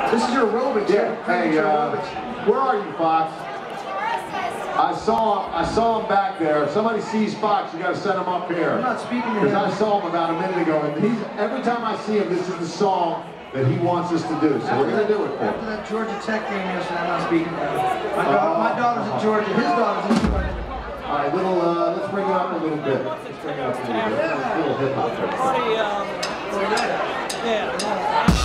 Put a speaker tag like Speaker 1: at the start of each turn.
Speaker 1: This is your aerobics.
Speaker 2: Yeah. Hey, where are you, Fox? I saw him back there. If somebody sees Fox, you got to send him up here.
Speaker 1: I'm not speaking to him.
Speaker 2: Because I saw him about a minute ago, and every time I see him, this is the song that he wants us to do. So we're going to do it for him.
Speaker 1: After that Georgia Tech game yesterday, I'm not speaking to him. My daughter's at Georgia. His daughter's at Georgia.
Speaker 2: All right, let's bring it up a little bit. Let's bring it up a little bit. A little hip hop.
Speaker 3: Yeah.